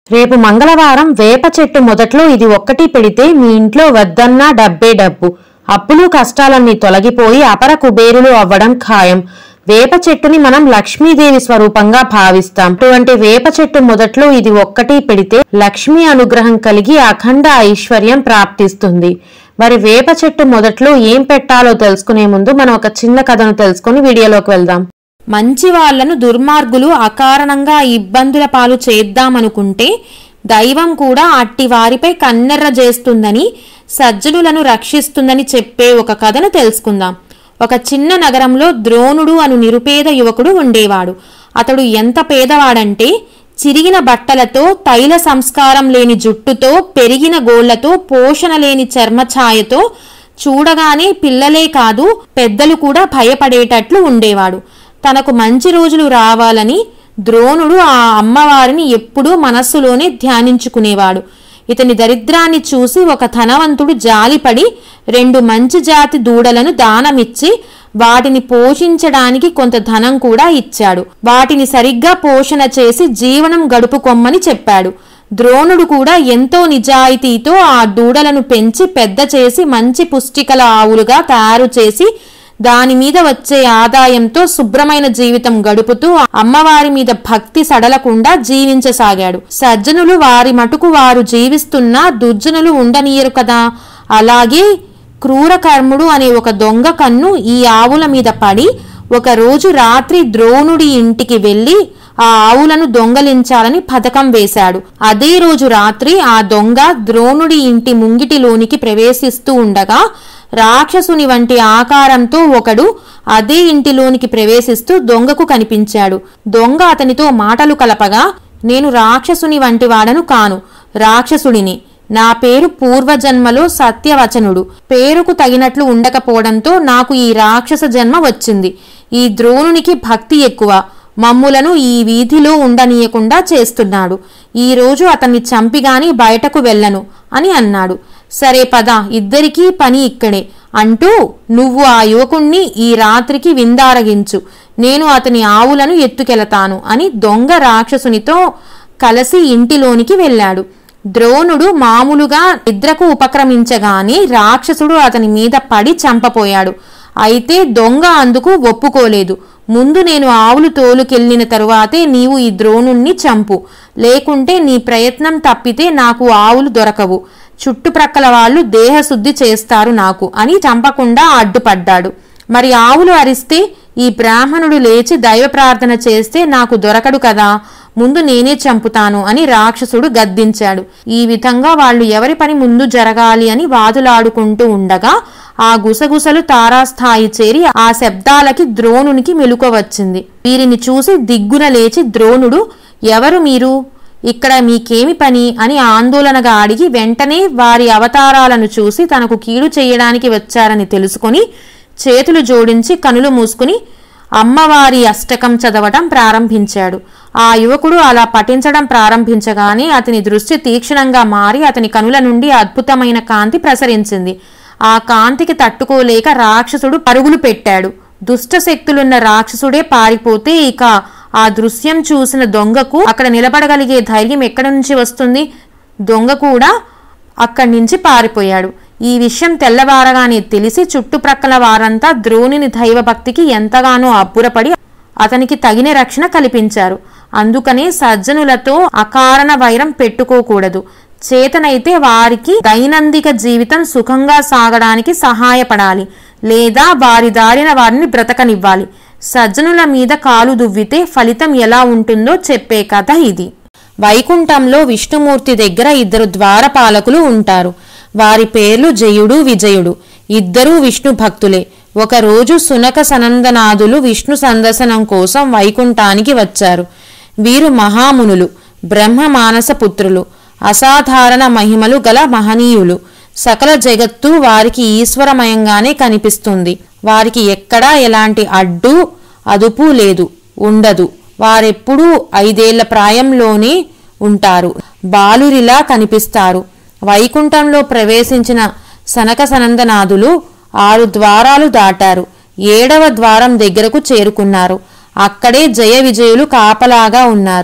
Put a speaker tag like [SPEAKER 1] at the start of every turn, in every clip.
[SPEAKER 1] రేపు మంగళవారం వేప చెట్టు మొదట్లో ఇది ఒక్కటి పెడితే మీ ఇంట్లో వద్దన్నా డబ్బే డబ్బు, అప్పులు కష్టాలన్నీ తొలగిపోయి అపర కుబేరులు అవ్వడం ఖాయం. వేప చెట్టుని మనం లక్ష్మీదేవి స్వరూపంగా భావిస్తాం. అటువంటి వేప చెట్టు మొదట్లో ఇది ఒక్కటి పెడితే లక్ష్మీ అనుగ్రహం కలిగి అఖండ ఐశ్వర్యం ప్రాప్తిస్తుంది. మరి వేప చెట్టు మొదట్లో ఏం పెట్టాలో తెలుసుకునే ముందు మనం ఒక చిన్న కథను తెలుసుకుని వీడియోలోకి వెళ్దాం.
[SPEAKER 2] మంచి వాళ్లను దుర్మార్గులు అకారణంగా ఇబ్బందుల పాలు చేద్దామనుకుంటే దైవం కూడా అట్టి వారిపై కన్నెర్ర చేస్తుందని, సజ్జనులను రక్షిస్తుందని చెప్పే ఒక కథను తెలుసుకుందాం. ఒక చిన్న నగరంలో ద్రోణుడు అను నిరుపేద యువకుడు ఉండేవాడు. అతడు ఎంత పేదవాడంటే చిరిగిన బట్టలతో, తైల సంస్కారం లేని జుట్టుతో, పెరిగిన గోళ్లతో, పోషణ లేని చర్మఛాయతో చూడగానే పిల్లలే కాదు పెద్దలు కూడా భయపడేటట్లు ఉండేవాడు. తనకు మంచి రోజులు రావాలని ద్రోణుడు ఆ అమ్మవారిని ఎప్పుడూ మనస్సులోనే ధ్యానించుకునేవాడు. ఇతని దరిద్రాన్ని చూసి ఒక ధనవంతుడు జాలిపడి 2 మంచి జాతి దూడలను దానమిచ్చి వాటిని పోషించడానికి కొంత ధనం కూడా ఇచ్చాడు. వాటిని సరిగ్గా పోషణ చేసి జీవనం గడుపుకొమ్మని చెప్పాడు. ద్రోణుడు కూడా ఎంతో నిజాయితీతో ఆ దూడలను పెంచి పెద్ద చేసి మంచి పుష్టికల ఆవులుగా తయారు చేసి దాని మీద వచ్చే ఆదాయంతో శుభ్రమైన జీవితం గడుపుతూ అమ్మవారి మీద భక్తి సడలకుండా జీవించసాగాడు. సజ్జనులు వారి మటుకు వారు జీవిస్తున్నా దుర్జనులు ఉండనీయరు కదా. అలాగే క్రూరకర్ముడు అనే ఒక దొంగ కన్ను ఈ ఆవుల మీద పడి ఒకరోజు రాత్రి ద్రోణుడి ఇంటికి వెళ్లి ఆ ఆవులను దొంగలించాలని పథకం వేశాడు. అదే రోజు రాత్రి ఆ దొంగ ద్రోణుడి ఇంటి ముంగిటిలోనికి ప్రవేశిస్తూ ఉండగా రాక్షసుని వంటి ఆకారంతో ఒకడు అదే ఇంటిలోనికి ప్రవేశిస్తూ దొంగకు కనిపించాడు. దొంగ అతనితో మాటలు కలపగా, నేను రాక్షసుని వంటి వాడను కాను, రాక్షసుడిని. నా పేరు పూర్వజన్మలో సత్యవచనుడు. పేరుకు తగినట్లు ఉండకపోవడంతో నాకు ఈ రాక్షస జన్మ వచ్చింది. ఈ ద్రోణునికి భక్తి ఎక్కువ, మమ్ములను ఈ వీధిలో ఉండనీయకుండా చేస్తున్నాడు. ఈరోజు అతన్ని చంపిగాని బయటకు వెళ్ళను అని అన్నాడు. సరే పద, ఇద్దరికీ పని ఇక్కడే అంటూ నువ్వు ఆ యువకుణ్ణి ఈ రాత్రికి విందారగించు, నేను అతని ఆవులను ఎత్తుకెళతాను అని దొంగ రాక్షసునితో కలిసి ఇంటిలోనికి వెళ్ళాడు. ద్రోణుడు మామూలుగా నిద్రకు ఉపక్రమించగానే రాక్షసుడు అతని మీద పడి చంపపోయాడు. అయితే దొంగ అందుకు ఒప్పుకోలేదు. ముందు నేను ఆవులు తోలుకెళ్లిన తరువాతే నీవు ఈ ద్రోణుణ్ణి చంపు, లేకుంటే నీ ప్రయత్నం తప్పితే నాకు ఆవులు దొరకవు, చుట్టుప్రక్కల వాళ్ళు దేహశుద్ధి చేస్తారు నాకు అని చంపకుండా అడ్డుపడ్డాడు. మరి ఆవులు అరిస్తే ఈ బ్రాహ్మణుడు లేచి దైవ ప్రార్థన చేస్తే నాకు దొరకడు కదా, ముందు నేనే చంపుతాను అని రాక్షసుడు గద్దించాడు. ఈ విధంగా వాళ్ళు ఎవరి పని ముందు జరగాలి అని వాదులాడుకుంటూ ఉండగా ఆ గుసగుసలు తారాస్థాయి చేరి ఆ శబ్దాలకి ద్రోణునికి మెలకువ వచ్చింది. వీరిని చూసి దిగ్గున లేచి ద్రోణుడు, ఎవరు మీరు, ఇక్కడ మీకేమి పని అని ఆందోళనగా అడిగి వెంటనే వారి అవతారాలను చూసి తనకు కీడు చేయడానికి వచ్చారని తెలుసుకుని చేతులు జోడించి కనులు మూసుకుని అమ్మవారి అష్టకం చదవటం ప్రారంభించాడు. ఆ యువకుడు అలా పఠించడం ప్రారంభించగానే అతని దృష్టి తీక్షణంగా మారి అతని కనుల నుండి అద్భుతమైన కాంతి ప్రసరించింది. ఆ కాంతికి తట్టుకోలేక రాక్షసుడు పరుగులు పెట్టాడు. దుష్ట శక్తులున్న రాక్షసుడే పారిపోతే ఇక ఆ దృశ్యం చూసిన దొంగకు అక్కడ నిలబడగలిగే ధైర్యం ఎక్కడి నుంచి వస్తుంది? దొంగ కూడా అక్కడి నుంచి పారిపోయాడు. ఈ విషయం తెల్లవారగానే తెలిసి చుట్టుప్రక్కల వారంతా ద్రోణుని దైవభక్తికి ఎంతగానో అబ్బురపడి అతనికి తగిన రక్షణ కల్పించారు. అందుకనే సజ్జనులతో అకారణ వైరం పెట్టుకోకూడదు. చేతనైతే వారికి దైనందిక జీవితం సుఖంగా సాగడానికి సహాయపడాలి, లేదా వారి దారిన వారిని బ్రతకనివ్వాలి. సజ్జనుల మీద కాలు దువ్వితే ఫలితం ఎలా ఉంటుందో చెప్పే కథ ఇది. వైకుంఠంలో విష్ణుమూర్తి దగ్గర 2 ద్వారపాలకులు ఉంటారు. వారి పేర్లు జయుడు, విజయుడు. ఇద్దరూ విష్ణు భక్తులే. ఒకరోజు సునక సనందనాథులు విష్ణు సందర్శనం కోసం వైకుంఠానికి వచ్చారు. వీరు మహామునులు, బ్రహ్మ మానస పుత్రులు, అసాధారణ మహిమలు గల మహనీయులు. సకల జగత్తు వారికి ఈశ్వరమయంగానే కనిపిస్తుంది. వారికి ఎక్కడా ఎలాంటి అడ్డు అదుపు లేదు, ఉండదు. వారెప్పుడూ 5 ఏళ్ల ప్రాయంలోనే ఉంటారు, బాలురిలా కనిపిస్తారు. వైకుంఠంలో ప్రవేశించిన సనక సనందనాథులు 6 ద్వారాలు దాటారు. 7వ ద్వారం దగ్గరకు చేరుకున్నారు. అక్కడే జయ విజయులు కాపలాగా ఉన్నారు.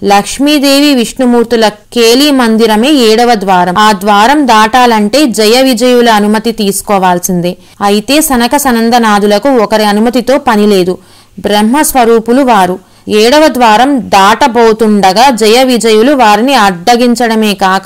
[SPEAKER 2] లక్ష్మీదేవి విష్ణుమూర్తుల కేలి మందిరమే 7వ ద్వారం. ఆ ద్వారం దాటాలంటే జయ విజయుల అనుమతి తీసుకోవాల్సిందే. అయితే సనక సనందనాథులకు ఒకరి అనుమతితో పనిలేదు. బ్రహ్మస్వరూపులు వారు. 7వ ద్వారం దాటబోతుండగా జయ విజయులు వారిని అడ్డగించడమే కాక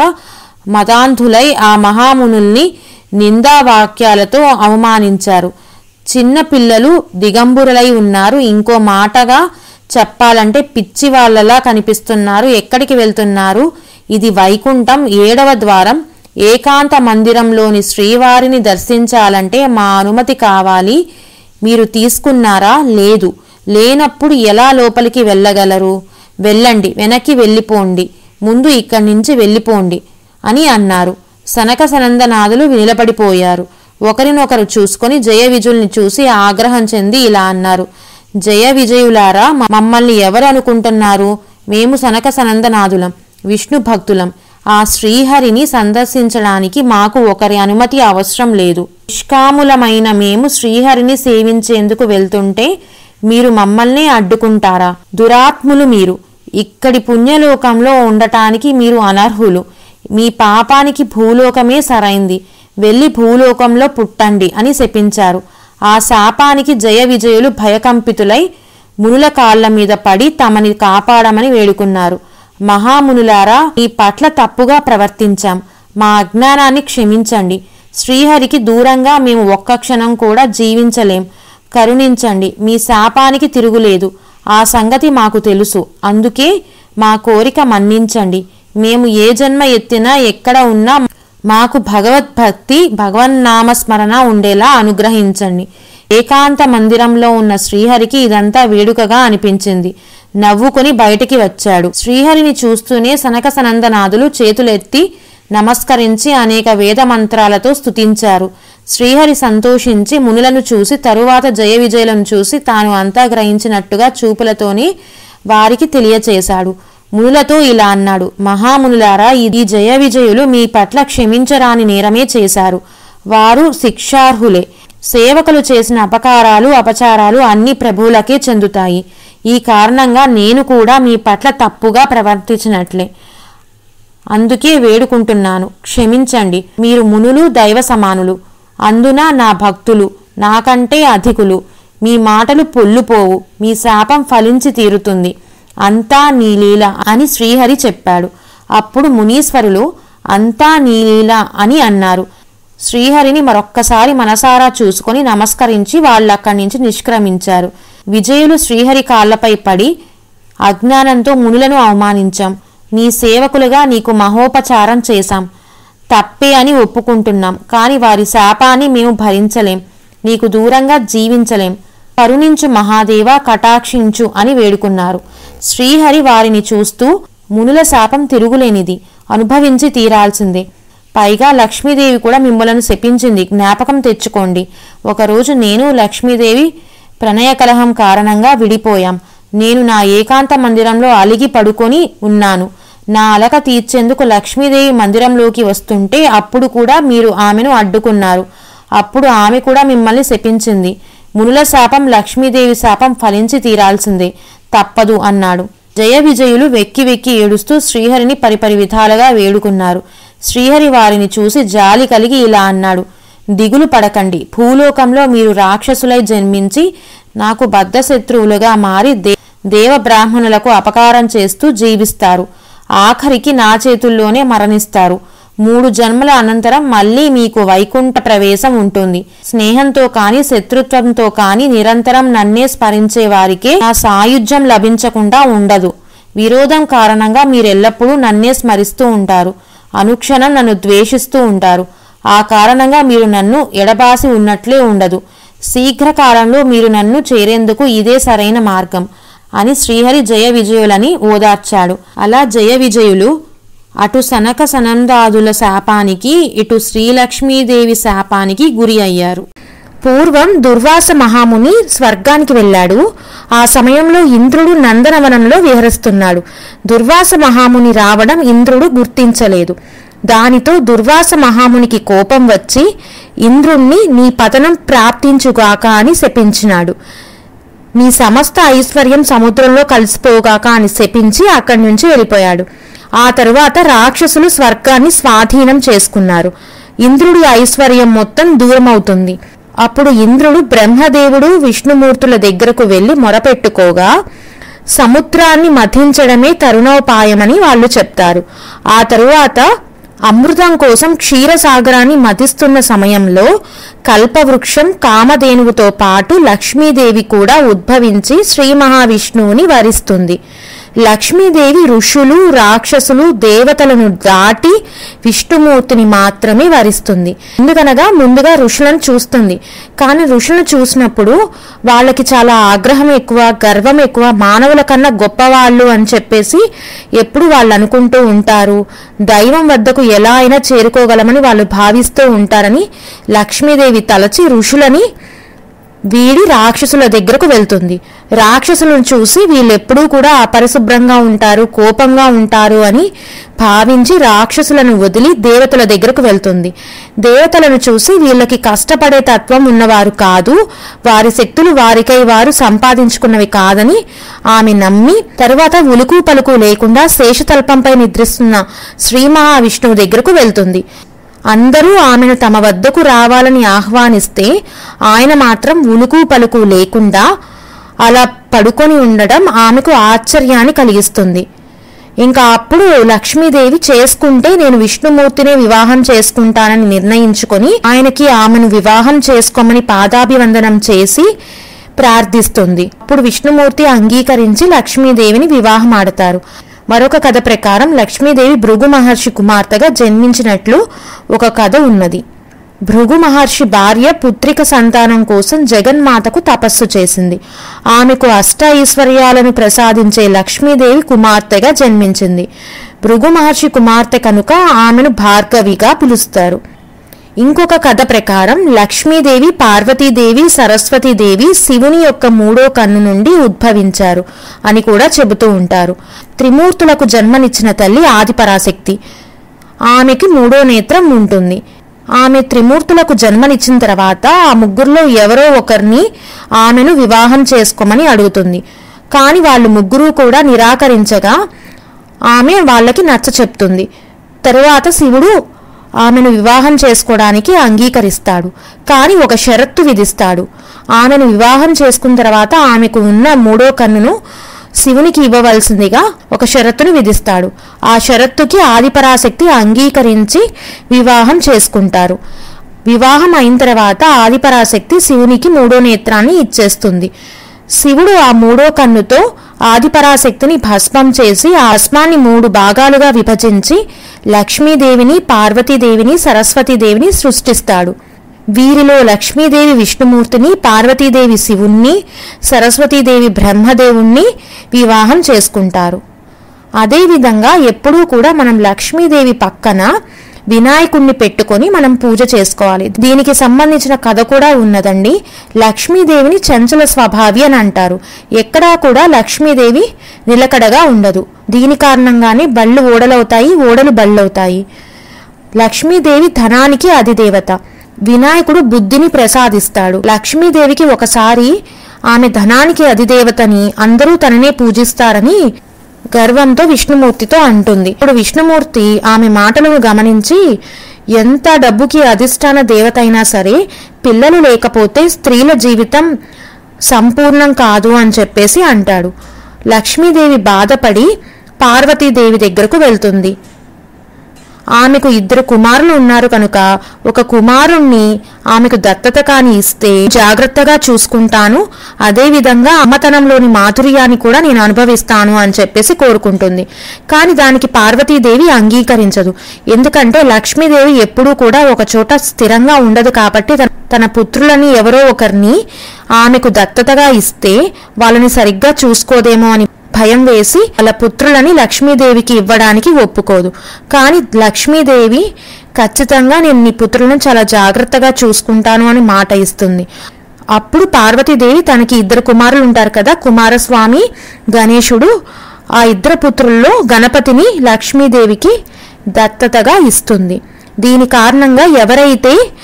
[SPEAKER 2] మదాంధులై ఆ మహామునుల్ని నిందావాక్యాలతో అవమానించారు. చిన్న పిల్లలు దిగంబురులై ఉన్నారు. ఇంకో మాటగా చెప్పాలంటే పిచ్చి వాళ్ళలా కనిపిస్తున్నారు. ఎక్కడికి వెళ్తున్నారు? ఇది వైకుంఠం 7వ ద్వారం. ఏకాంత మందిరంలోని శ్రీవారిని దర్శించాలంటే మా అనుమతి కావాలి. మీరు తీసుకున్నారా? లేదు. లేనప్పుడు ఎలా లోపలికి వెళ్ళగలరు? వెళ్ళండి, వెనక్కి వెళ్ళిపోండి, ముందు ఇక్కడి నుంచి వెళ్ళిపోండి అని అన్నారు. సనక సనందనాథులు నిలబడిపోయారు. ఒకరినొకరు చూసుకొని జయ విజయుల్ని చూసి ఆగ్రహం చెంది ఇలా అన్నారు. జయ విజయులారా, మమ్మల్ని ఎవరు అనుకుంటున్నారు? మేము సనక సనందనాథులం, విష్ణు భక్తులం. ఆ శ్రీహరిని సందర్శించడానికి మాకు ఒకరి అనుమతి అవసరం లేదు. నిష్కాములమైన మేము శ్రీహరిని సేవించేందుకు వెళ్తుంటే మీరు మమ్మల్ని అడ్డుకుంటారా? దురాత్ములు మీరు. ఇక్కడి పుణ్యలోకంలో ఉండటానికి మీరు అనర్హులు. మీ పాపానికి భూలోకమే సరైంది. వెళ్ళి భూలోకంలో పుట్టండి అని శపించారు. ఆ శాపానికి జయ విజయులు భయకంపితులై మునుల కాళ్ల మీద పడి తమని కాపాడమని వేడుకున్నారు. మహామునులారా, ఈ పట్ల తప్పుగా ప్రవర్తించాం. మా అజ్ఞానాన్ని క్షమించండి. శ్రీహరికి దూరంగా మేము ఒక్క క్షణం కూడా జీవించలేం. కరుణించండి. మీ శాపానికి తిరుగులేదు. ఆ సంగతి మాకు తెలుసు. అందుకే మా కోరిక మన్నించండి. మేము ఏ జన్మ ఎత్తినా ఎక్కడ ఉన్నా మాకు భగవద్భక్తి, భగవన్నామస్మరణ ఉండేలా అనుగ్రహించండి. ఏకాంత మందిరంలో ఉన్న శ్రీహరికి ఇదంతా వేడుకగా అనిపించింది. నవ్వుకొని బయటికి వచ్చాడు. శ్రీహరిని చూస్తూనే సనక సనందనాథులు చేతులెత్తి నమస్కరించి అనేక వేద మంత్రాలతో స్తుతించారు. శ్రీహరి సంతోషించి మునులను చూసి తరువాత జయ విజయులను చూసి తాను అంతా గ్రహించినట్టుగా చూపులతోనే వారికి తెలియచేశాడు. మునులతో ఇలా అన్నాడు. మహామునులారా, ఈ జయ విజయులు మీ పట్ల క్షమించరాని నేరమే చేశారు. వారు శిక్షార్హులే. సేవకులు చేసిన అపకారాలు, అపచారాలు అన్ని ప్రభువులకే చెందుతాయి. ఈ కారణంగా నేను కూడా మీ పట్ల తప్పుగా ప్రవర్తించినట్లే. అందుకే వేడుకుంటున్నాను, క్షమించండి. మీరు మునులు, దైవ సమానులు. అందున నా భక్తులు నాకంటే అధికులు. మీ మాటలు పొల్లుపోవు. మీ శాపం ఫలించి తీరుతుంది. అంతా నీ లీల అని శ్రీహరి చెప్పాడు. అప్పుడు మునీశ్వరులు అంతా నీ లీల అని అన్నారు. శ్రీహరిని మరొక్కసారి మనసారా చూసుకొని నమస్కరించి వాళ్ళక్కడి నుంచి నిష్క్రమించారు. విజయులు శ్రీహరి కాళ్లపై పడి, అజ్ఞానంతో మునులను అవమానించాం. నీ సేవకులుగా నీకు మహోపచారం చేశాం. తప్పే అని ఒప్పుకుంటున్నాం. కాని వారి శాపాన్ని మేము భరించలేం. నీకు దూరంగా జీవించలేం. కరుణించు మహాదేవ, కటాక్షించు అని వేడుకున్నారు. శ్రీహరి వారిని చూస్తూ, మునుల శాపం తిరుగులేనిది, అనుభవించి తీరాల్సిందే. పైగా లక్ష్మీదేవి కూడా మిమ్మలను శపించింది, జ్ఞాపకం తెచ్చుకోండి. ఒకరోజు నేను లక్ష్మీదేవి ప్రణయ కలహం కారణంగా విడిపోయాం. నేను నా ఏకాంత మందిరంలో అలిగి పడుకొని ఉన్నాను. నా అలక తీర్చేందుకు లక్ష్మీదేవి మందిరంలోకి వస్తుంటే అప్పుడు కూడా మీరు ఆమెను అడ్డుకున్నారు. అప్పుడు ఆమె కూడా మిమ్మల్ని శపించింది. మునుల శాపం, లక్ష్మీదేవి శాపం ఫలించి తీరాల్సిందే, తప్పదు అన్నాడు. జయ విజయులు వెక్కి వెక్కి ఏడుస్తూ శ్రీహరిని పరిపరి విధాలుగా వేడుకున్నారు. శ్రీహరి వారిని చూసి జాలి కలిగి ఇలా అన్నాడు. దిగులు పడకండి. భూలోకంలో మీరు రాక్షసులై జన్మించి నాకు బద్ధశత్రువులుగా మారి దేవ బ్రాహ్మణులకు అపకారం చేస్తూ జీవిస్తారు. ఆఖరికి నా చేతుల్లోనే మరణిస్తారు. 3 జన్మల అనంతరం మళ్లీ మీకు వైకుంఠ ప్రవేశం ఉంటుంది. స్నేహంతో కాని శత్రుత్వంతో కాని నిరంతరం నన్నే స్మరించే వారికే నా సాయుధ్యం లభించకుండా ఉండదు. విరోధం కారణంగా మీరెల్లప్పుడూ నన్నే స్మరిస్తూ ఉంటారు. అనుక్షణం నన్ను ద్వేషిస్తూ ఉంటారు. ఆ కారణంగా మీరు నన్ను ఎడబాసి ఉన్నట్లే ఉండదు. శీఘ్రకాలంలో మీరు నన్ను చేరేందుకు ఇదే సరైన మార్గం అని శ్రీహరి జయ విజయులని ఓదార్చాడు. అలా జయ విజయులు అటు సనక సనందాదుల శాపానికి, ఇటు శ్రీలక్ష్మీదేవి శాపానికి గురి అయ్యారు. పూర్వం దుర్వాస మహాముని స్వర్గానికి వెళ్ళాడు. ఆ సమయంలో ఇంద్రుడు నందనవనంలో విహరిస్తున్నాడు. దుర్వాస మహాముని రావడం ఇంద్రుడు గుర్తించలేదు. దానితో దుర్వాస మహామునికి కోపం వచ్చి ఇంద్రుణ్ణి నీ పతనం ప్రాప్తించుగాక అని శపించినాడు.
[SPEAKER 1] నీ సమస్త ఐశ్వర్యం సముద్రంలో కలిసిపోగాక అని శపించి అక్కడి నుంచి వెళ్ళిపోయాడు. ఆ తరువాత రాక్షసులు స్వర్గాన్ని స్వాధీనం చేసుకున్నారు. ఇంద్రుడి ఐశ్వర్యం మొత్తం దూరమవుతుంది. అప్పుడు ఇంద్రుడు బ్రహ్మదేవుడు విష్ణుమూర్తుల దగ్గరకు వెళ్లి మొరపెట్టుకోగా సముద్రాన్ని మథించడమే తరుణోపాయమని వాళ్ళు చెప్తారు. ఆ తరువాత అమృతం కోసం క్షీరసాగరాన్ని మథిస్తున్న సమయంలో కల్పవృక్షం కామధేనువుతో పాటు లక్ష్మీదేవి కూడా ఉద్భవించి శ్రీ మహావిష్ణువుని వరిస్తుంది. లక్ష్మీదేవి ఋషులు రాక్షసులు దేవతలను దాటి విష్ణుమూర్తిని మాత్రమే వరిస్తుంది. ఎందుకనగా ముందుగా ఋషులను చూస్తుంది. కానీ ఋషులను చూసినప్పుడు వాళ్ళకి చాలా ఆగ్రహం ఎక్కువ, గర్వం ఎక్కువ, మానవుల కన్నా గొప్పవాళ్ళు అని చెప్పేసి ఎప్పుడు వాళ్ళు అనుకుంటూ ఉంటారు. దైవం వద్దకు ఎలా అయినా చేరుకోగలమని వాళ్ళు భావిస్తూ ఉంటారని లక్ష్మీదేవి తలచి ఋషులని వీడి రాక్షసుల దగ్గరకు వెళ్తుంది. రాక్షసులను చూసి వీళ్ళెప్పుడూ కూడా అపరిశుభ్రంగా ఉంటారు, కోపంగా ఉంటారు అని భావించి రాక్షసులను వదిలి దేవతల దగ్గరకు వెళ్తుంది. దేవతలను చూసి వీళ్ళకి కష్టపడే తత్వం ఉన్నవారు కాదు, వారి శక్తులు వారికై వారు సంపాదించుకున్నవి కాదని ఆమె నమ్మి తరువాత ఉలుకు పలుకు లేకుండా శేషతల్పంపై నిద్రిస్తున్న శ్రీ మహావిష్ణువు దగ్గరకు వెళ్తుంది. అందరూ ఆమెను తమ వద్దకు రావాలని ఆహ్వానిస్తే ఆయన మాత్రం ఉలుకు పలుకు లేకుండా అలా పడుకొని ఉండడం ఆమెకు ఆశ్చర్యాన్ని కలిగిస్తుంది. ఇంకా అప్పుడు లక్ష్మీదేవి చేసుకుంటే నేను విష్ణుమూర్తినే వివాహం చేసుకుంటానని నిర్ణయించుకొని ఆయనకి ఆమెను వివాహం చేసుకోమని పాదాభివందనం చేసి ప్రార్థిస్తుంది. అప్పుడు విష్ణుమూర్తి అంగీకరించి లక్ష్మీదేవిని వివాహం ఆడతారు. మరొక కథ ప్రకారం లక్ష్మీదేవి భృగు మహర్షి కుమార్తెగా జన్మించినట్లు ఒక కథ ఉన్నది. భృగు మహర్షి భార్య పుత్రిక సంతానం కోసం జగన్మాతకు తపస్సు చేసింది. ఆమెకు అష్ట ఐశ్వర్యాలను ప్రసాదించే లక్ష్మీదేవి కుమార్తెగా జన్మించింది. భృగు మహర్షి కుమార్తె కనుక ఆమెను భార్గవిగా పిలుస్తారు. ఇంకొక కథ ప్రకారం లక్ష్మీదేవి పార్వతీదేవి సరస్వతీదేవి శివుని యొక్క మూడో కన్ను నుండి ఉద్భవించారు అని కూడా చెబుతూ ఉంటారు. త్రిమూర్తులకు జన్మనిచ్చిన తల్లి ఆదిపరాశక్తి. ఆమెకి మూడో నేత్రం ఉంటుంది. ఆమె త్రిమూర్తులకు జన్మనిచ్చిన తర్వాత ఆ ముగ్గురులో ఎవరో ఒకరిని ఆమెను వివాహం చేసుకోమని అడుగుతుంది. కానీ వాళ్ళు ముగ్గురు కూడా నిరాకరించగా ఆమె వాళ్ళకి నచ్చ చెప్తుంది. తరువాత శివుడు ఆమెను వివాహం చేసుకోవడానికి అంగీకరిస్తాడు. కానీ ఒక షరత్తు విధిస్తాడు. ఆమెను వివాహం చేసుకున్న తర్వాత ఆమెకు ఉన్న మూడో కన్నును శివునికి ఇవ్వవలసిందిగా ఒక షరతును విధిస్తాడు. ఆ షరతుకి ఆదిపరాశక్తి అంగీకరించి వివాహం చేసుకుంటారు. వివాహం అయిన తర్వాత ఆదిపరాశక్తి శివునికి మూడో నేత్రాన్ని ఇచ్చేస్తుంది. శివుడు ఆ మూడో కన్నుతో ఆదిపరాశక్తిని భస్మం చేసి ఆ భస్మాన్ని 3 భాగాలుగా విభజించి లక్ష్మీదేవిని పార్వతీదేవిని సరస్వతీదేవిని సృష్టిస్తాడు. వీరిలో లక్ష్మీదేవి విష్ణుమూర్తిని, పార్వతీదేవి శివుణ్ణి, సరస్వతీదేవి బ్రహ్మదేవుణ్ణి వివాహం చేసుకుంటారు. అదేవిధంగా ఎప్పుడూ కూడా మనం లక్ష్మీదేవి పక్కన వినాయకుణ్ణి పెట్టుకొని మనం పూజ చేసుకోవాలి. దీనికి సంబంధించిన కథ కూడా ఉన్నదండి. లక్ష్మీదేవిని చంచల స్వభావి అని అంటారు. ఎక్కడా కూడా లక్ష్మీదేవి నిలకడగా ఉండదు. దీని కారణంగానే బళ్ళు ఓడలవుతాయి, ఓడలు బళ్ళవుతాయి. లక్ష్మీదేవి ధనానికి అధిదేవత. వినాయకుడు బుద్ధిని ప్రసాదిస్తాడు. లక్ష్మీదేవికి ఒకసారి ఆమె ధనానికి అధిదేవతని, అందరూ తననే పూజిస్తారని గర్వంతో విష్ణుమూర్తితో అంటుంది. ఇప్పుడు విష్ణుమూర్తి ఆమె మాటలను గమనించి ఎంత డబ్బుకి అధిష్టాన దేవత అయినా సరే పిల్లలు లేకపోతే స్త్రీల జీవితం సంపూర్ణం కాదు అని చెప్పేసి అంటాడు. లక్ష్మీదేవి బాధపడి పార్వతీదేవి దగ్గరకు వెళ్తుంది. ఆమెకు 2 కుమారులు ఉన్నారు కనుక ఒక కుమారుణ్ణి ఆమెకు దత్తత కాని ఇస్తే జాగ్రత్తగా చూసుకుంటాను, అదేవిధంగా అమ్మతనంలోని మాధుర్యాన్ని కూడా నేను అనుభవిస్తాను అని చెప్పేసి కోరుకుంటుంది. కానీ దానికి పార్వతీదేవి అంగీకరించదు. ఎందుకంటే లక్ష్మీదేవి ఎప్పుడూ కూడా ఒక చోట స్థిరంగా ఉండదు కాబట్టి తన పుత్రులని ఎవరో ఒకరిని ఆమెకు దత్తతగా ఇస్తే వాళ్ళని సరిగ్గా చూసుకోదేమో అని భయం వేసి వాళ్ళ పుత్రులని లక్ష్మీదేవికి ఇవ్వడానికి ఒప్పుకోదు. కానీ లక్ష్మీదేవి ఖచ్చితంగా నేను నీ పుత్రులను చాలా జాగ్రత్తగా చూసుకుంటాను అని మాట ఇస్తుంది. అప్పుడు పార్వతీదేవి తనకి 2 కుమారులు ఉంటారు కదా, కుమారస్వామి, గణేశుడు, ఆ 2 పుత్రుల్లో గణపతిని లక్ష్మీదేవికి దత్తతగా ఇస్తుంది. దీని కారణంగా ఎవరైతే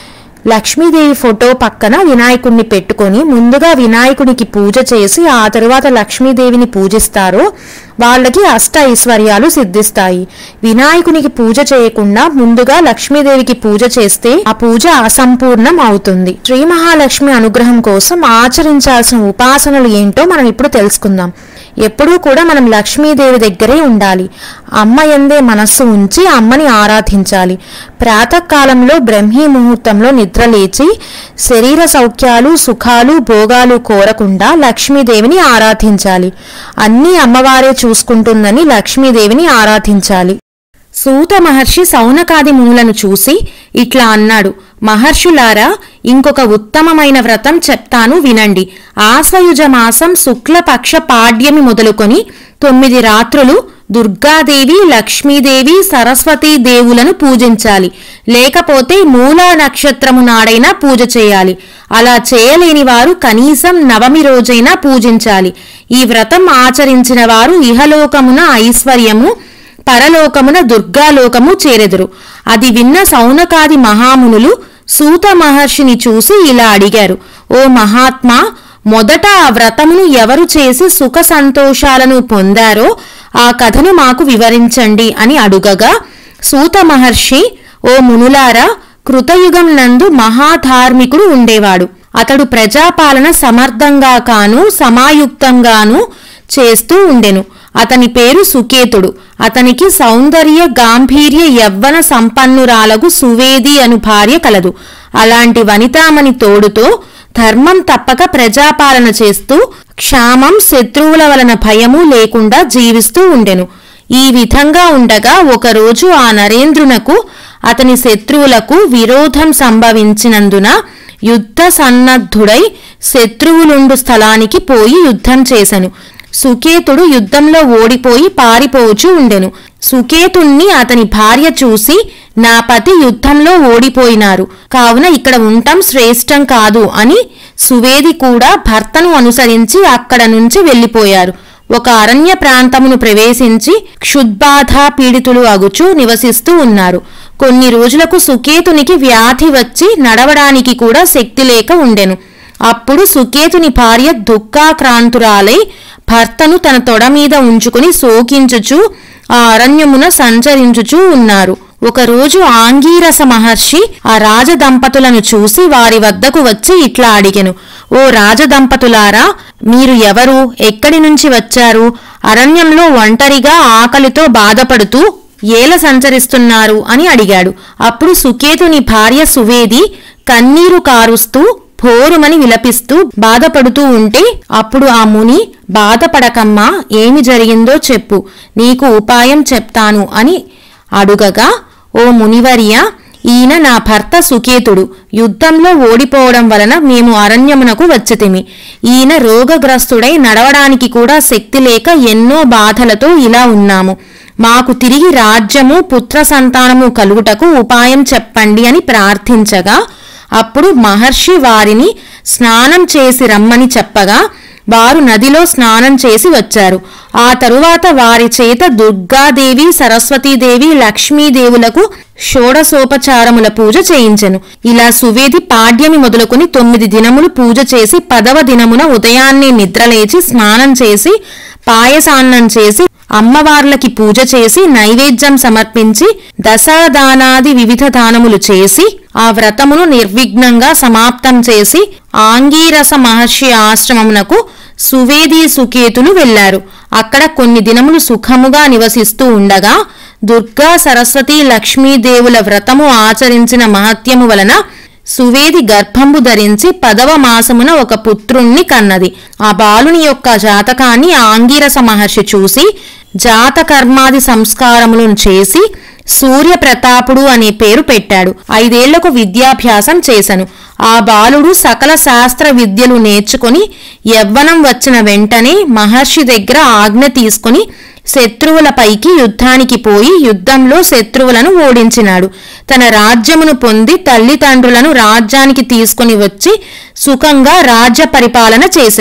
[SPEAKER 1] లక్ష్మీదేవి ఫోటో పక్కన వినాయకుడిని పెట్టుకొని ముందుగా వినాయకుడికి పూజ చేసి ఆ తరువాత లక్ష్మీదేవిని పూజిస్తారో వాళ్ళకి అష్ట ఐశ్వర్యాలు సిద్ధిస్తాయి. వినాయకునికి పూజ చేయకుండా ముందుగా లక్ష్మీదేవికి పూజ చేస్తే ఆ పూజ అసంపూర్ణం అవుతుంది. శ్రీ మహాలక్ష్మి అనుగ్రహం కోసం ఆచరించాల్సిన ఉపాసనలు ఏంటో మనం ఇప్పుడు తెలుసుకుందాం. ఎప్పుడూ కూడా మనం లక్ష్మీదేవి దగ్గరే ఉండాలి. అమ్మ యందే మనస్సు ఉంచి అమ్మని ఆరాధించాలి. ప్రాతకాలంలో బ్రహ్మీ ముహూర్తంలో నిద్రలేచి శరీర సౌఖ్యాలు సుఖాలు భోగాలు కోరకుండా లక్ష్మీదేవిని ఆరాధించాలి. అన్నీ అమ్మవారే చూసుకుంటుందని లక్ష్మీదేవిని ఆరాధించాలి. సూత మహర్షి సౌనకాది మునులను చూసి ఇట్లా అన్నాడు, మహర్షులారా, ఇంకొక ఉత్తమమైన వ్రతం చెప్తాను వినండి. ఆశ్వయుజ మాసం శుక్లపక్ష పాడ్యమి మొదలుకొని 9 రాత్రులు దుర్గాదేవి లక్ష్మీదేవి సరస్వతీ దేవులను పూజించాలి. లేకపోతే మూలా నక్షత్రము నాడైనా పూజ చేయాలి. అలా చేయలేని వారు కనీసం నవమి రోజైనా పూజించాలి. ఈ వ్రతం ఆచరించిన వారు ఇహలోకమున ఐశ్వర్యము పరలోకమున దుర్గాలోకము చేరెదురు. అది విన్న సౌనకాది మహామునులు సూత మహర్షిని చూసి ఇలా అడిగారు, ఓ మహాత్మా, మొదట ఆ వ్రతమును ఎవరు చేసి సుఖ సంతోషాలను పొందారో ఆ కథను మాకు వివరించండి అని అడుగగా సూత మహర్షి, ఓ మునులారా, కృతయుగం నందు మహాధార్మికుడు ఉండేవాడు. అతడు ప్రజాపాలన సమర్థంగా కాను సమాయుక్తంగాను చేస్తూ ఉండెను. అతని పేరు సుకేతుడు. అతనికి సౌందర్య గాంభీర్య యవ్వన సంపన్నురాలగు సువేది అను భార్య కలదు. అలాంటి వనితామణి తోడుతో ధర్మం తప్పక ప్రజాపాలన చేస్తూ క్షామం శత్రువుల వలన భయము లేకుండా జీవిస్తూ ఉండెను. ఈ విధంగా ఉండగా ఒకరోజు ఆ నరేంద్రునకు అతని శత్రువులకు విరోధం సంభవించినందున యుద్ధ సన్నద్ధుడై శత్రువులుండు స్థలానికి పోయి యుద్ధం చేసెను. సుకేతుడు యుద్ధంలో ఓడిపోయి పారిపోవచ్చు ఉండెను. సుకేతుణ్ణి అతని భార్య చూసి, నా పతి యుద్ధంలో ఓడిపోయినారు కావున ఇక్కడ ఉండటం శ్రేష్టం కాదు అని సువేది కూడా భర్తను అనుసరించి అక్కడ నుంచి వెళ్లిపోయారు. ఒక అరణ్య ప్రాంతమును ప్రవేశించి క్షుద్బాధ పీడితులు అగుచూ నివసిస్తూ ఉన్నారు. కొన్ని రోజులకు సుకేతునికి వ్యాధి వచ్చి నడవడానికి కూడా శక్తి లేక ఉండెను. అప్పుడు సుకేతుని భార్య దుఃఖాక్రాంతురాలై భర్తను తన తొడ మీద ఉంచుకుని శోకించుచూ ఆ అరణ్యమున సంచరించుచూ ఉన్నారు. ఒకరోజు ఆంగీరస మహర్షి ఆ రాజదంపతులను చూసి వారి వద్దకు వచ్చి ఇట్లా అడిగెను, ఓ రాజదంపతులారా, మీరు ఎవరు, ఎక్కడి నుంచి వచ్చారు, అరణ్యంలో ఒంటరిగా ఆకలితో బాధపడుతూ ఏల సంచరిస్తున్నారు అని అడిగాడు. అప్పుడు సుకేతుని భార్య సువేది కన్నీరు కారుస్తూ భోరుమని విలపిస్తూ బాధపడుతూ ఉంటే అప్పుడు ఆ ముని, బాధపడకమ్మా, ఏమి జరిగిందో చెప్పు, నీకు ఉపాయం చెప్తాను అని అడుగగా, ఓ మునివర్య, ఈయన నా భర్త సుకేతుడు. యుద్ధంలో ఓడిపోవడం వలన మేము అరణ్యమునకు వచ్చితిమి. ఈయన రోగగ్రస్తుడై నడవడానికి కూడా శక్తి లేక ఎన్నో బాధలతో ఇలా ఉన్నాము. మాకు తిరిగి రాజ్యము పుత్ర సంతానము కలుగుటకు ఉపాయం చెప్పండి అని ప్రార్థించగా అప్పుడు మహర్షి వారిని స్నానం చేసి రమ్మని చెప్పగా వారు నదిలో స్నానం చేసి వచ్చారు. ఆ తరువాత వారి చేత దుర్గాదేవి సరస్వతీదేవి లక్ష్మీదేవులకు షోడశోపచారముల పూజ చేయించెను. ఇలా సువేది పాడ్యమి మొదలుకొని 9 దినములు పూజ చేసి 10వ దినమున ఉదయాన్నే నిద్రలేచి స్నానం చేసి పాయసాన్నం చేసి అమ్మవార్లకి పూజ చేసి నైవేద్యం సమర్పించి దశాదానాది వివిధ దానములు చేసి ఆ వ్రతమును నిర్విఘ్నంగా సమాప్తం చేసి ఆంగీరస మహర్షి ఆశ్రమమునకు సువేది సుకేతులు వెళ్లారు. అక్కడ కొన్ని దినములు సుఖముగా నివసిస్తూ ఉండగా దుర్గా సరస్వతి లక్ష్మీదేవుల వ్రతము ఆచరించిన మహత్యము వలన సువేది గర్భంబు ధరించి 10వ మాసమున ఒక పుత్రుణ్ణి కన్నది. ఆ బాలుని యొక్క జాతకాన్ని ఆంగీరస మహర్షి చూసి జాతకర్మాది సంస్కారములను చేసి సూర్యప్రతాపుడు అనే పేరు పెట్టాడు. 5 ఏళ్లకు విద్యాభ్యాసం చేసెను. ఆ బాలుడు సకల శాస్త్ర విద్యలు నేర్చుకుని యవ్వనం వచ్చిన వెంటనే మహర్షి దగ్గర ఆజ్ఞ తీసుకుని శత్రువులపైకి యుద్ధానికి పోయి యుద్ధంలో శత్రువులను ఓడించినాడు. తన రాజ్యమును పొంది తల్లిదండ్రులను రాజ్యానికి తీసుకుని వచ్చి సుఖంగా రాజ్య పరిపాలన చేసెను.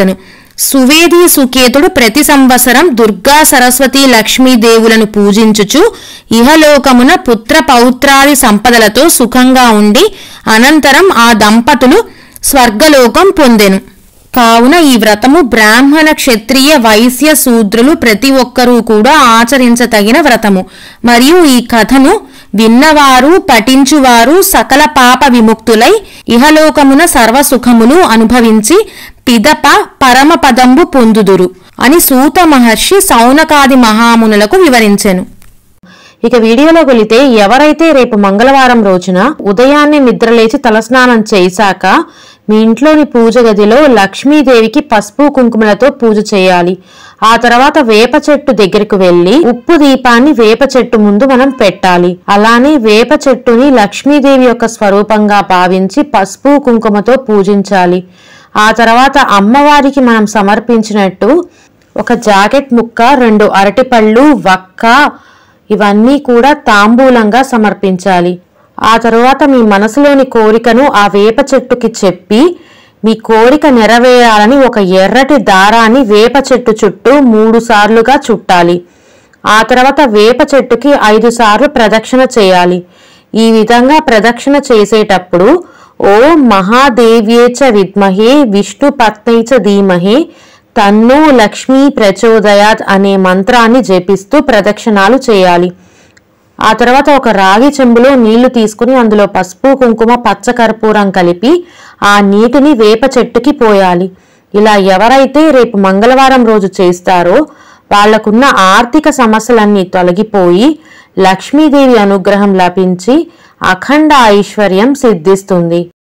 [SPEAKER 2] సువేది సుకేతుడు ప్రతి సంవత్సరం దుర్గా సరస్వతి లక్ష్మీదేవులను పూజించుచు ఇహలోకమున పుత్ర పౌత్రాది సంపదలతో సుఖంగా ఉండి అనంతరం ఆ దంపతులు స్వర్గలోకం పొందెను. కావున ఈ వ్రతము బ్రాహ్మణ క్షత్రియ వైశ్య శూద్రులు ప్రతి ఒక్కరూ కూడా ఆచరించతగిన వ్రతము. మరియు ఈ కథను విన్నవారు పఠించువారు సకల పాప విముక్తులై ఇహలోకమున సర్వసుఖములు అనుభవించి పిదప పరమపదంబు పొందుదురు అని సూత మహర్షి సౌనకాది మహామునులకు వివరించెను.
[SPEAKER 1] ఇక వీడియోలో వెళితే ఎవరైతే రేపు మంగళవారం రోజున ఉదయాన్నే నిద్రలేచి తలస్నానం చేశాక మీ ఇంట్లోని పూజ గదిలో లక్ష్మీదేవికి పసుపు కుంకుమలతో పూజ చేయాలి. ఆ తర్వాత వేప చెట్టు దగ్గరకు వెళ్లి ఉప్పు దీపాన్ని వేప చెట్టు ముందు మనం పెట్టాలి. అలానే వేప చెట్టుని లక్ష్మీదేవి యొక్క స్వరూపంగా భావించి పసుపు కుంకుమతో పూజించాలి. ఆ తర్వాత అమ్మవారికి మనం సమర్పించినట్టు ఒక జాకెట్ ముక్క, 2 అరటిపళ్ళు, వక్క ఇవన్నీ కూడా తాంబూలంగా సమర్పించాలి. ఆ తరువాత మీ మనసులోని కోరికను ఆ వేప చెట్టుకి చెప్పి మీ కోరిక నెరవేరాలని ఒక ఎర్రటి దారాన్ని వేప చెట్టు చుట్టూ 3 సార్లుగా చుట్టాలి. ఆ తర్వాత వేప చెట్టుకి 5 సార్లు ప్రదక్షిణ చేయాలి. ఈ విధంగా ప్రదక్షిణ చేసేటప్పుడు ఓం మహాదేవ్యేచ విద్మహే విష్ణు పత్నైచ ధీమహే తన్నో లక్ష్మీ ప్రచోదయాత్ అనే మంత్రాన్ని జపిస్తూ ప్రదక్షిణాలు చేయాలి. ఆ తర్వాత ఒక రాగి చెంబులో నీళ్లు తీసుకుని అందులో పసుపు కుంకుమ పచ్చకర్పూరం కలిపి ఆ నీటిని వేప చెట్టుకి పోయాలి. ఇలా ఎవరైతే రేపు మంగళవారం రోజు చేస్తారో వాళ్లకున్న ఆర్థిక సమస్యలన్నీ తొలగిపోయి లక్ష్మీదేవి అనుగ్రహం లభించి అఖండ ఐశ్వర్యం సిద్ధిస్తుంది.